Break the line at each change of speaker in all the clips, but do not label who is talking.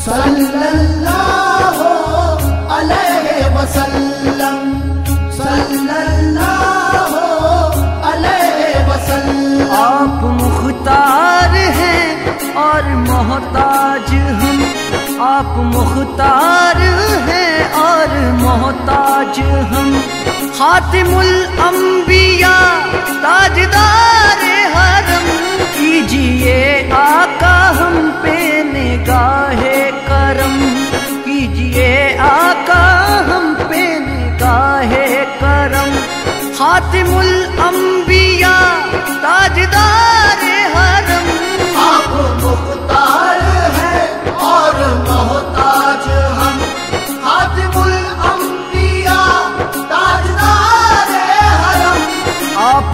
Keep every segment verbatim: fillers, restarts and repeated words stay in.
صلی اللہ علیہ وسلم، صلی اللہ علیہ وسلم۔
آپ مختار ہیں اور محتاج ہم، آپ مختار ہیں اور محتاج ہم، خاتم الانبیاء تاجدار حرم، کیجئے آقا ہم پہ نگاہ کرم، کیجئے آقا ہم پہ نگاہ کرم، خاتم الانبیاء تاجدار حرم۔
آپ مختار ہیں اور محتاج ہم، خاتم الانبیاء تاجدار حرم۔
آپ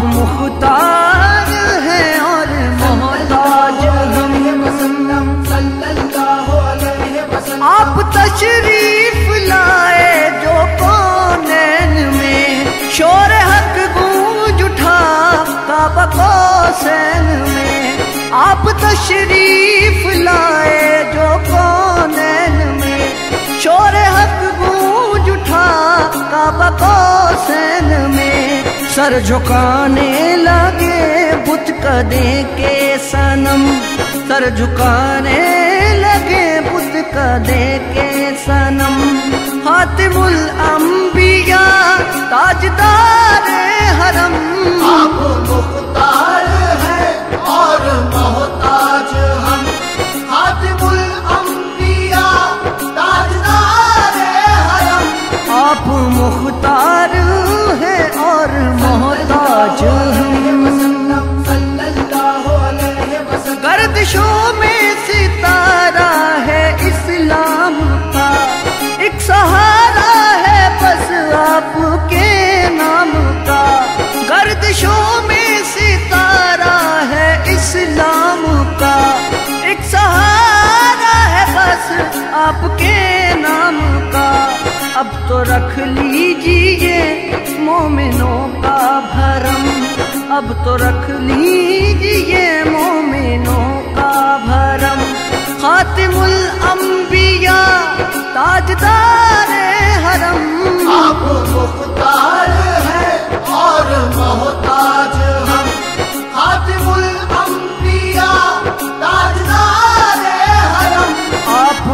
مختار ہیں اور محتاج ہم،
صلی اللہ علیہ وسلم۔
آپ تشریف لائے جو کونین میں، شور حق گونج اٹھا کعبہ قوسین میں، آپ تشریف لائے جو کونین میں، شور حق گونج اٹھا کعبہ قوسین میں، سر جھکانے لگے بت کدے کے صنم، سر جھکانے لگے بت کدے کے صنم، خاتم الانبیاء تاجدار حرم۔
آپ مختار ہیں اور محتاج ہم، خاتم الانبیاء تاجدار حرم۔
آپ مختار ہیں اور محتاج ہم،
صلی اللہ علیہ وسلم۔
گردشوں میں ستارہ ہے اسلام کا، ایک سہارا ہے بس آپ کے نام کا، گردشوں میں ستارہ ہے اسلام کا، ایک سہارا ہے بس آپ کے نام کا، اب تو رکھ لیجئے مومنوں کا بھرم، اب تو رکھ لیجئے مومنوں کا بھرم، خاتم الانبیاء تاجدار حرم۔
آپ مختار ہیں اور محتاج ہم، خاتم الانبیاء تاجدار حرم۔
آپ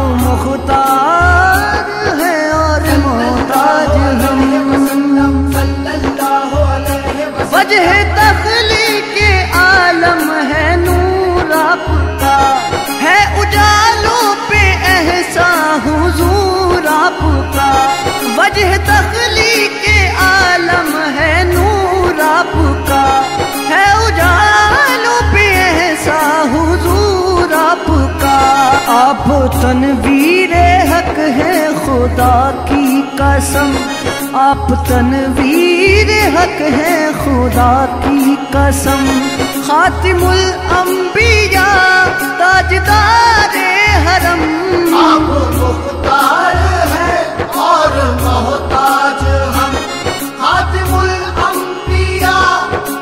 مختار ہیں اور محتاج ہم،
صلی اللہ علیہ وسلم۔
وجہ تخلیق عالم ہے نور آپ کا، ہے اجالوں پہ احسان حضور آپ کا، وجہ تخلیق عالم ہے نور آپ کا، ہے اجالوں پہ احسان حضور آپ کا، آپ تنویر حق ہے خدا کی قسم، آپ تنویر حق ہے خدا کی قسم، خاتم الانبیاء تاجدار حرم۔
آپ مختار ہیں اور محتاج ہم، خاتم الانبیاء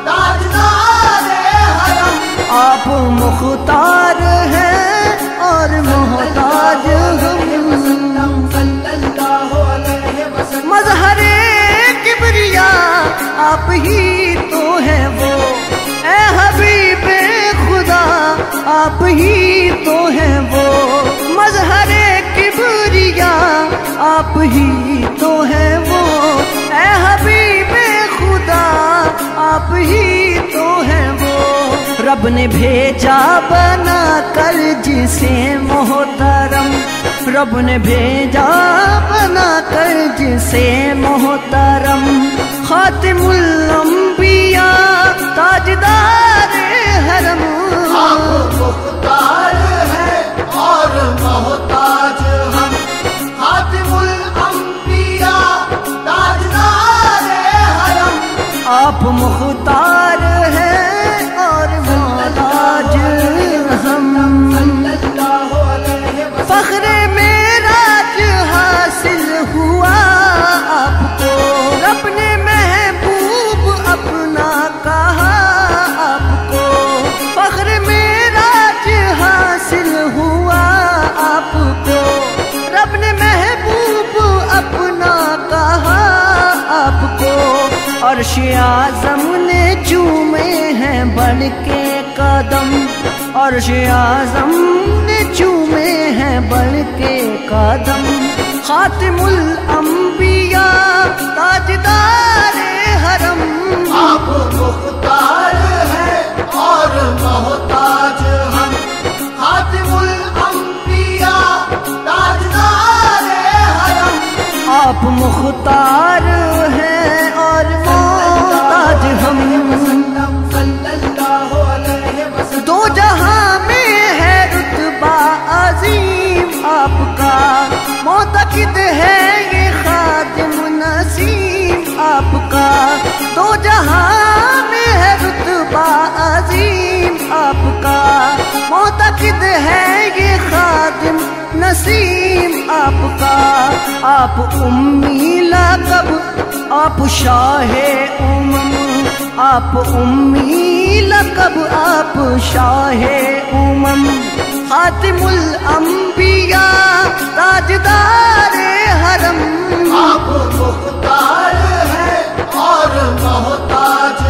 تاجدار حرم۔
آپ مختار ہیں اور محتاج ہم،
صلی اللہ علیہ وسلم۔
مظہر کبریاء آپ ہی تو ہیں وہ، اے حبیب خدا آپ ہی تو ہیں وہ، مظہر کبریاء آپ ہی تو ہیں وہ، اے حبیب خدا آپ ہی تو ہیں وہ، رب نے بھیجا بنا کر جسے محترم، رب نے بھیجا بنا کر جسے محترم، خاتم الانبیاء تاجدار حرم۔
آپ مختار ہیں اور محتاج ہم، خاتم الانبیاء تاجدار حرم۔
آپ مختار ہیں اور محتاج ہم، فخر معراج حاصل ہوا آپ کو، رب نے محبوب اپنا کہا آپ کو، فخر معراج حاصل ہوا آپ کو، عرش اعظم نے چومے ہیں بڑھ کے قدم، عرش اعظم نے چومے ہیں بڑھ کے قدم، خاتم الانبیاء تاجدار حرم،
آپ مختار ہیں اور محتاج ہم، خاتم الانبیاء تاجدار حرم،
آپ مختار ہیں اور محتاج ہم،
صلی اللہ علیہ وسلم،
دو جہاں میں ہے رتبہ عظیم آپ کا، معتقد ہے یہ خادم نسیم آپ کا، دو جہاں میں ہے رتبہ عظیم آپ کا، معتقد ہے یہ خادم نسیم آپ کا، آپ امی لقب آپ شاہ امم، آپ امی لقب آپ شاہ امم، خاتم الانبیاء تاجدار حرم،
آپ مختار ہیں اور محتاج